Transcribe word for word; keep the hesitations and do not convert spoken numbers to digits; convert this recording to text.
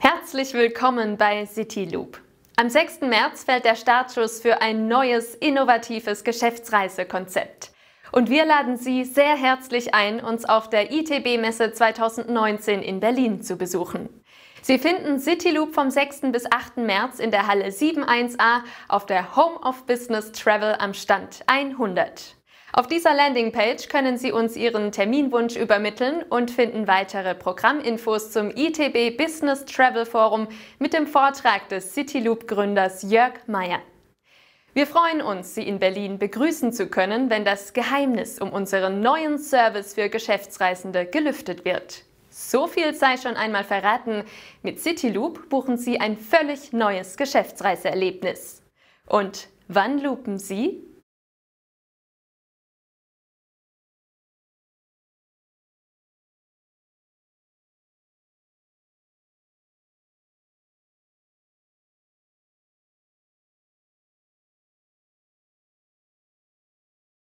Herzlich willkommen bei Cityloop. Am sechsten März fällt der Startschuss für ein neues, innovatives Geschäftsreisekonzept. Und wir laden Sie sehr herzlich ein, uns auf der I T B-Messe zweitausendneunzehn in Berlin zu besuchen. Sie finden Cityloop vom sechsten bis achten März in der Halle sieben eins a auf der Home of Business Travel am Stand hundert. Auf dieser Landingpage können Sie uns Ihren Terminwunsch übermitteln und finden weitere Programminfos zum I T B Business Travel Forum mit dem Vortrag des Cityloop-Gründers Jörg Meyer. Wir freuen uns, Sie in Berlin begrüßen zu können, wenn das Geheimnis um unseren neuen Service für Geschäftsreisende gelüftet wird. So viel sei schon einmal verraten, mit Cityloop buchen Sie ein völlig neues Geschäftsreiseerlebnis. Und wann loopen Sie?